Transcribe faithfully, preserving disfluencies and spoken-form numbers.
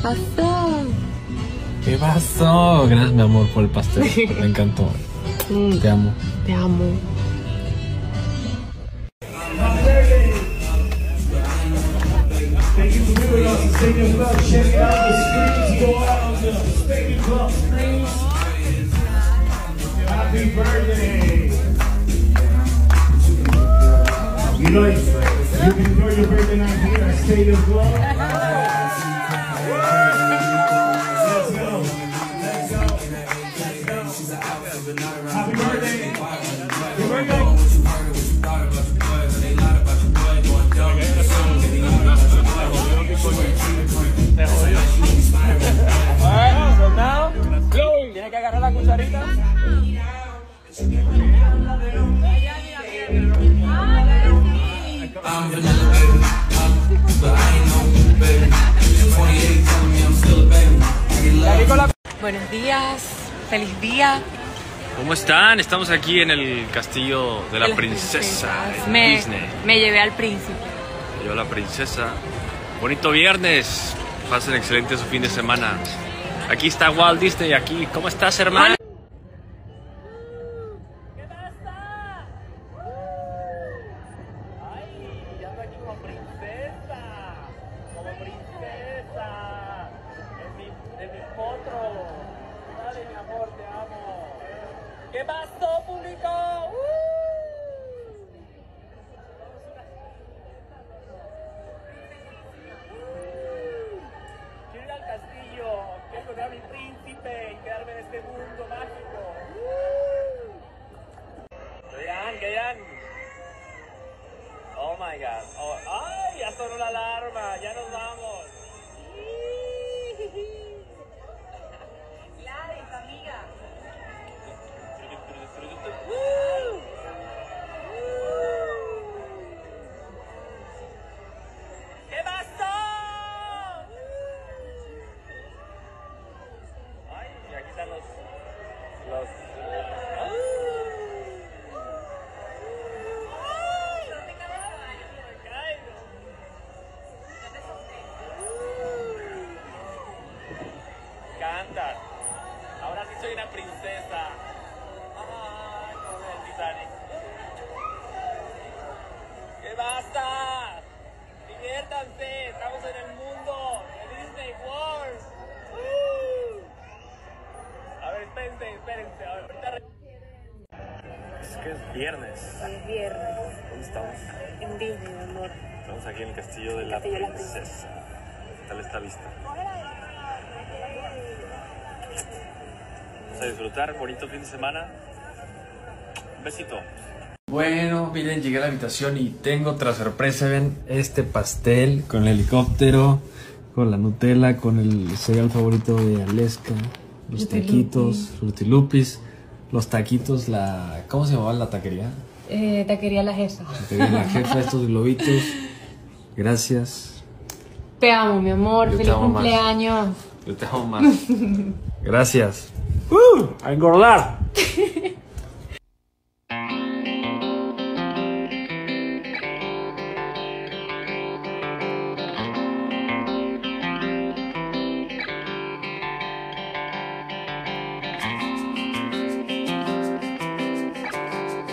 pasó? ¿Qué pasó? Gracias, mi amor, por el pastel. Me encantó. Mm, Te amo. Te amo. Happy birthday! You know, you can enjoy your birthday night here at Stadium Club. Let's go. Let's go. Let's go. Happy birthday. Happy birthday. Alright, so now, tiene que agarrar la cucharita. Buenos días, feliz día. ¿Cómo están? Estamos aquí en el castillo de la De las princesa princesas. en me, Disney. me llevé al príncipe. Yo la princesa. Bonito viernes. Pasen excelente su fin de semana. Aquí está Walt Disney. Aquí, ¿cómo estás, hermano? ¿Qué pasó, público? Quiero ir al castillo, quiero encontrar a mi príncipe y quedarme en este mundo mágico. ¿Qué dirán? ¿Qué dirán? Oh my god. Oh, ¡ay! Ya sonó la alarma, ya nos vamos. Gladys, amiga. ¿Qué pasó? Ay, y aquí están los... los... ¡Ay! ¿Dónde caigo? Cantas. Ahora sí soy una princesa. Ay, como el Titanic. ¿Qué basta? Diviértanse, estamos en el mundo de Disney World. ¡Uh! A ver, espérense, espérense. A ver, ahorita re- Es que es viernes. Es viernes. ¿Dónde estamos? En Disney, mi amor. Estamos aquí en el castillo de la Castillo de la princesa. ¿Qué tal esta vista? Vamos a disfrutar. Bonito fin de semana. Un besito. Bueno, miren, llegué a la habitación y tengo otra sorpresa. Ven este pastel con el helicóptero, con la Nutella, con el cereal favorito de Aleska, los taquitos, frutilupis, los taquitos, la... ¿cómo se llamaba la taquería? Eh, taquería La Jefa. La taquería La Jefa, estos globitos. Gracias. Te amo, mi amor. Yo te Feliz amo más. cumpleaños. Yo te amo más. Gracias. ¡Uh! ¡A engordar!